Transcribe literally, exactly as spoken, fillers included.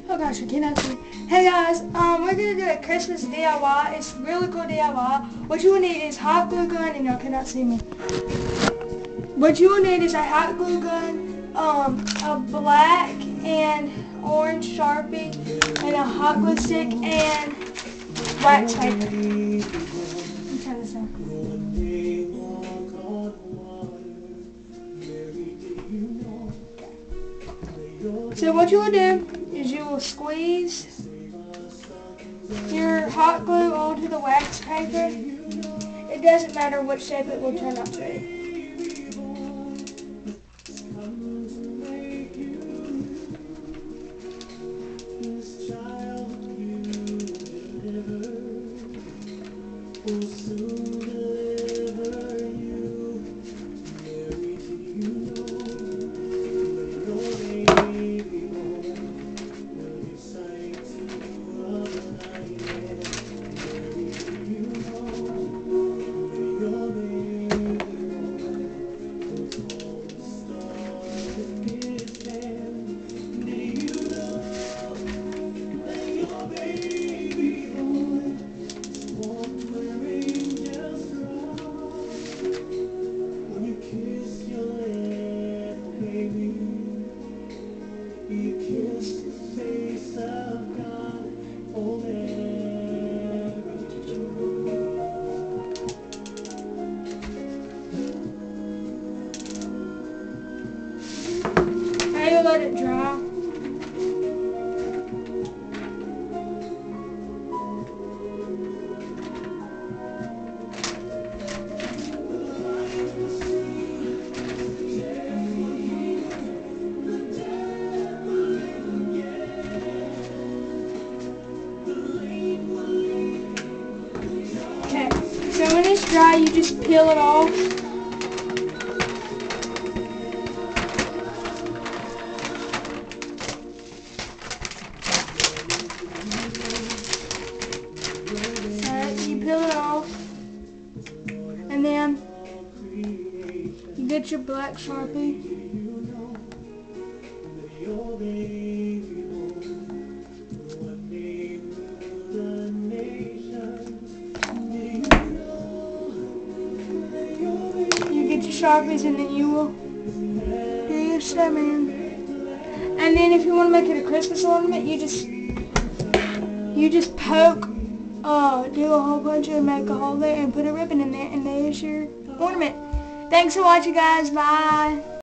Oh gosh, I cannot see. Hey guys, um, we're gonna do a Christmas D I Y. It's really cool D I Y. What you will need is hot glue gun, and y'all cannot see me. What you will need is a hot glue gun, um, a black and orange Sharpie, and a hot glue stick, and wax paper. Let me turn this on. So what you will do is you will squeeze your hot glue onto the wax paper. It doesn't matter which shape it will turn out to be. Now you let it dry. Okay, so when it's dry, you just peel it off. You peel it off, and then you get your black Sharpie, you get your Sharpies, and then you will do your snowman. And then if you want to make it a Christmas ornament, you just you just poke Uh, do a whole bunch and make a hole there and put a ribbon in there, and there's your ornament. Thanks for watching, guys. Bye.